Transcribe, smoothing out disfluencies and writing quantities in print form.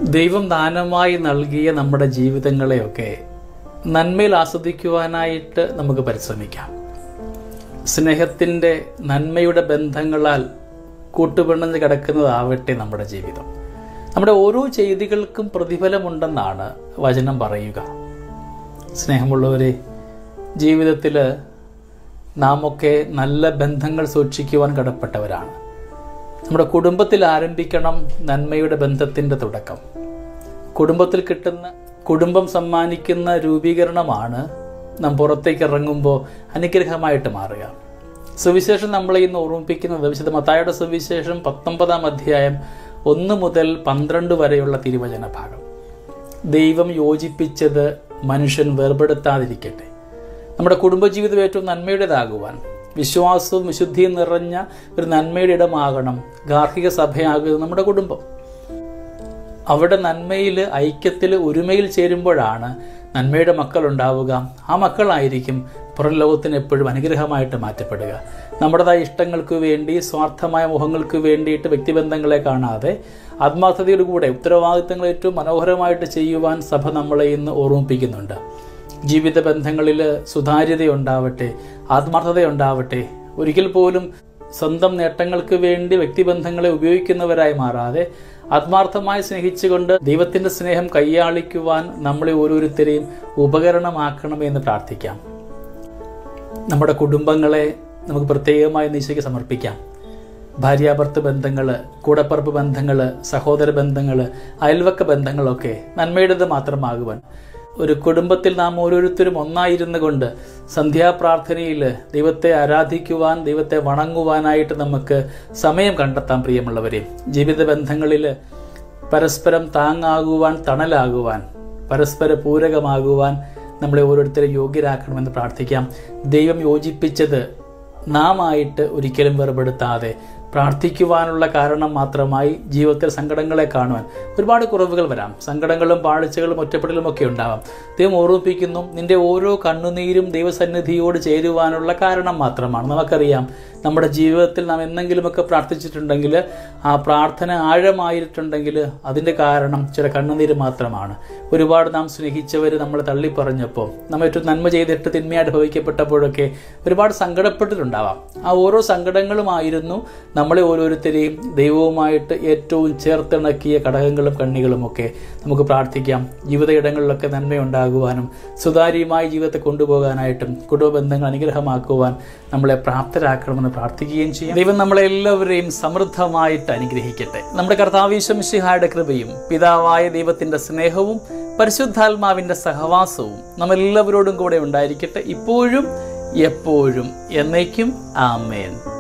ദൈവം ദാനമായി നൽകിയ നമ്മുടെ ജീവിതങ്ങളെയൊക്കെ നന്മയിൽ ആസ്വദിക്കുവാനായിട്ട് നമുക്ക് പരിശ്രമിക്കാം. സ്നേഹത്തിൻ്റെ നന്മയുടെ ബന്ധങ്ങളാൽ കൂട്ടുപിണഞ്ഞ് കിടക്കുന്നതാവട്ടെ നമ്മുടെ ജീവിതം. നമ്മുടെ ഓരോ ചെയ്തികൾക്കും പ്രതിഫലമുണ്ടെന്നാണ് വചനം പറയുക. സ്നേഹമുള്ളവരെ, ജീവിതത്തിൽ നാമൊക്കെ നല്ല ബന്ധങ്ങൾ സൂക്ഷിക്കുവാൻ കടപ്പെട്ടവരാണ്. നമ്മുടെ കുടുംബത്തിൽ ആരംഭിക്കണം നന്മയുടെ ബന്ധത്തിൻ്റെ തുടക്കം. കുടുംബം സമ്മാനിക്കുന്ന രൂപീകരണമാണ് നാം പുറത്തേക്ക് ഇറങ്ങുമ്പോൾ അനുഗ്രഹമായിട്ട് മാറുക. സുവിശേഷം നമ്മളെ ഇന്ന് ഓർമ്മിപ്പിക്കുന്നത് വിശുദ്ധ മത്തായിയുടെ സുവിശേഷം 19-ാം അധ്യായം 1 മുതൽ 12 വരെയുള്ള തിരുവചന ഭാഗം. ദൈവം യോജിപ്പിച്ചത് മനുഷ്യൻ വേർപെടുത്താതിരിക്കട്ടെ. നമ്മുടെ കുടുംബജീവിതം ഏറ്റവും നന്മയുടേതാകുവാൻ, വിശ്വാസവും വിശുദ്ധിയും നിറഞ്ഞ ഒരു നന്മയുടെ ഇടമാകണം ഗാർഹിക സഭയാകുന്നത് നമ്മുടെ കുടുംബം. അവിടെ നന്മയിൽ, ഐക്യത്തിൽ, ഒരുമയിൽ ചേരുമ്പോഴാണ് നന്മയുടെ മക്കൾ ഉണ്ടാവുക. ആ മക്കളായിരിക്കും പുറം ലോകത്തിന് എപ്പോഴും അനുഗ്രഹമായിട്ട് മാറ്റപ്പെടുക. നമ്മുടേതായ ഇഷ്ടങ്ങൾക്ക് വേണ്ടി, സ്വാർത്ഥമായ മുഖങ്ങൾക്ക് വേണ്ടിയിട്ട് വ്യക്തിബന്ധങ്ങളെ കാണാതെ ആത്മാർത്ഥതയോടുകൂടെ ഉത്തരവാദിത്തങ്ങൾ ഏറ്റവും മനോഹരമായിട്ട് ചെയ്യുവാൻ സഭ നമ്മളെ ഇന്ന് ഓർമ്മിപ്പിക്കുന്നുണ്ട്. ജീവിത ബന്ധങ്ങളിൽ സുതാര്യതയുണ്ടാവട്ടെ, ആത്മാർത്ഥതയുണ്ടാവട്ടെ. ഒരിക്കൽ പോലും സ്വന്തം നേട്ടങ്ങൾക്ക് വേണ്ടി വ്യക്തിബന്ധങ്ങളെ ഉപയോഗിക്കുന്നവരായി മാറാതെ ആത്മാർത്ഥമായി സ്നേഹിച്ചുകൊണ്ട് ദൈവത്തിൻ്റെ സ്നേഹം കൈയാളിക്കുവാൻ നമ്മളെ ഓരോരുത്തരെയും ഉപകരണമാക്കണമെന്ന് പ്രാർത്ഥിക്കാം. നമ്മുടെ കുടുംബങ്ങളെ നമുക്ക് പ്രത്യേകമായി ഈശോയ്ക്ക് സമർപ്പിക്കാം. ഭാര്യാഭർത്തൃ ബന്ധങ്ങൾ, കൂടപ്പറപ്പ് ബന്ധങ്ങൾ, സഹോദര ബന്ധങ്ങൾ, അയൽവക്ക ബന്ധങ്ങളൊക്കെ നന്മയുടേത് മാത്രമാകുവാൻ, ഒരു കുടുംബത്തിൽ നാം ഓരോരുത്തരും ഒന്നായിരുന്നു കൊണ്ട് സന്ധ്യാപ്രാർത്ഥനയിൽ ദൈവത്തെ ആരാധിക്കുവാൻ, ദൈവത്തെ വണങ്ങുവാനായിട്ട് നമുക്ക് സമയം കണ്ടെത്താം. പ്രിയമുള്ളവരെ, ജീവിത ബന്ധങ്ങളിൽ പരസ്പരം താങ്ങാകുവാൻ, തണലാകുവാൻ, പരസ്പര പൂരകമാകുവാൻ നമ്മളെ ഓരോരുത്തരും യോഗ്യരാക്കണമെന്ന് പ്രാർത്ഥിക്കാം. ദൈവം യോജിപ്പിച്ചത് നാം ആയിട്ട് ഒരിക്കലും വേർപെടുത്താതെ പ്രാർത്ഥിക്കുവാനുള്ള കാരണം മാത്രമായി ജീവിതത്തിൽ സങ്കടങ്ങളെ കാണുവാൻ. ഒരുപാട് കുറവുകൾ വരാം, സങ്കടങ്ങളും പാഴ്ചകളും ഒറ്റപ്പെടലും ഒക്കെ ഉണ്ടാവാം. ദൈവം ഓർമ്മിപ്പിക്കുന്നു, നിന്റെ ഓരോ കണ്ണുനീരും ദൈവസന്നിധിയോട് ചേരുവാനുള്ള കാരണം മാത്രമാണ്. നമുക്കറിയാം, നമ്മുടെ ജീവിതത്തിൽ നാം എന്തെങ്കിലുമൊക്കെ പ്രാർത്ഥിച്ചിട്ടുണ്ടെങ്കിൽ, ആ പ്രാർത്ഥന ആഴമായിട്ടുണ്ടെങ്കിൽ അതിൻ്റെ കാരണം ചില കണ്ണുനീര് മാത്രമാണ്. ഒരുപാട് നാം സ്നേഹിച്ചവർ നമ്മളെ തള്ളിപ്പറഞ്ഞപ്പോൾ, നമ്മൾ ഏറ്റവും നന്മ ചെയ്തിട്ട് തിന്മയായിട്ട് ഭവിക്കപ്പെട്ടപ്പോഴൊക്കെ ഒരുപാട് സങ്കടപ്പെട്ടിട്ടുണ്ടാവാം. ആ ഓരോ സങ്കടങ്ങളുമായിരുന്നു നമ്മളെ ഓരോരുത്തരെയും ദൈവവുമായിട്ട് ഏറ്റവും ചേർത്തിണക്കിയ ഘടകങ്ങളും കണ്ണികളുമൊക്കെ. നമുക്ക് പ്രാർത്ഥിക്കാം, ജീവിത ഇടങ്ങളിലൊക്കെ നന്മയുണ്ടാകുവാനും സുതാര്യമായി ജീവിതത്തെ കൊണ്ടുപോകാനായിട്ടും കുടുംബ ബന്ധങ്ങൾ അനുഗ്രഹമാക്കുവാൻ നമ്മളെ പ്രാപ്തരാക്കണമെന്ന് പ്രാർത്ഥിക്കുകയും ചെയ്യാം. ദൈവം നമ്മളെല്ലാവരെയും സമൃദ്ധമായിട്ട് അനുഗ്രഹിക്കട്ടെ. നമ്മുടെ കർത്താവ് ഈശോ മിശിഹായുടെ കൃപയും പിതാവായ ദൈവത്തിൻ്റെ സ്നേഹവും പരിശുദ്ധാത്മാവിൻ്റെ സഹവാസവും നമ്മെല്ലാവരോടും കൂടെ ഉണ്ടായിരിക്കട്ടെ, ഇപ്പോഴും എപ്പോഴും എന്നേക്കും. ആമേൻ.